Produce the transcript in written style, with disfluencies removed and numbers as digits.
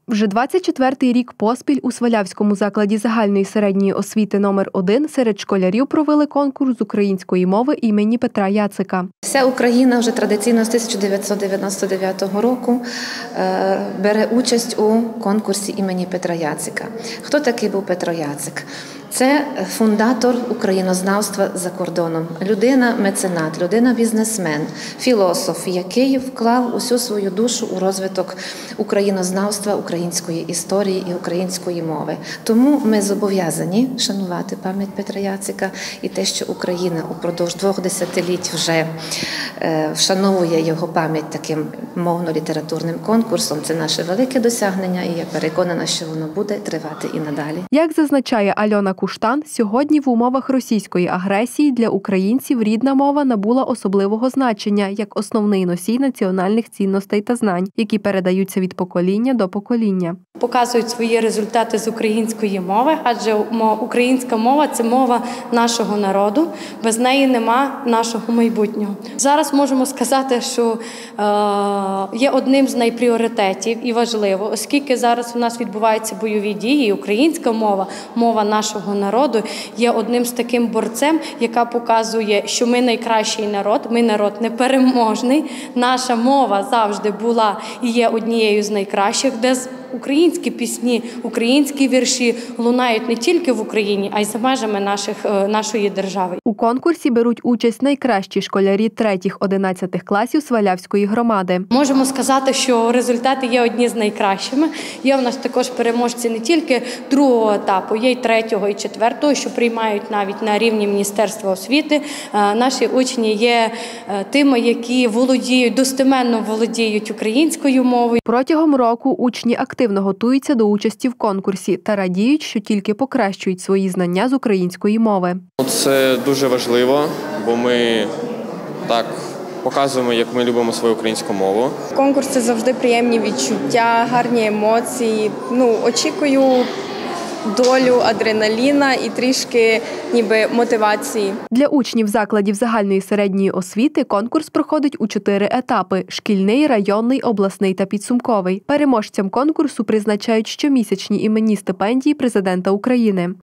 Вже 24-й рік поспіль у Свалявському закладі загальної середньої освіти номер 1 серед школярів провели конкурс з української мови імені Петра Яцика. Вся Україна вже традиційно з 1999 року бере участь у конкурсі імені Петра Яцика. Хто такий був Петро Яцик? Це фундатор українознавства за кордоном, людина-меценат, людина-бізнесмен, філософ, який вклав усю свою душу у розвиток українознавства, української історії і української мови. Тому ми зобов'язані шанувати пам'ять Петра Яцика і те, що Україна упродовж 2 десятиліть вже вшановує його пам'ять таким мовно-літературним конкурсом. Це наше велике досягнення, і я переконана, що воно буде тривати і надалі. Як зазначає Альона Куштан, сьогодні в умовах російської агресії для українців рідна мова набула особливого значення як основний носій національних цінностей та знань, які передаються від покоління до покоління. Показують свої результати з української мови, адже українська мова – це мова нашого народу, без неї нема нашого майбутнього. Зараз можемо сказати, що є одним з найпріоритетів і важливо, оскільки зараз у нас відбуваються бойові дії, і українська мова, мова нашого народу, є одним з таким борцем, яка показує, що ми найкращий народ, ми народ непереможний, наша мова завжди була і є однією з найкращих, де українські пісні, українські вірші лунають не тільки в Україні, а й за межами нашої держави. У конкурсі беруть участь найкращі школярі 3-11 класів Свалявської громади. Можемо сказати, що результати є одні з найкращими. Є у нас також переможці не тільки 2-го етапу, є й 3-го, і 4-го, що приймають навіть на рівні Міністерства освіти. Наші учні є тими, які достеменно володіють українською мовою. Протягом року учні активно готуються до участі в конкурсі та радіють, що тільки покращують свої знання з української мови. Це дуже важливо, бо ми так показуємо, як ми любимо свою українську мову. Конкурс – це завжди приємні відчуття, гарні емоції. Очікую долю адреналіна і трішки ніби мотивації. Для учнів закладів загальної середньої освіти конкурс проходить у 4 етапи – шкільний, районний, обласний та підсумковий. Переможцям конкурсу призначають щомісячні іменні стипендії президента України.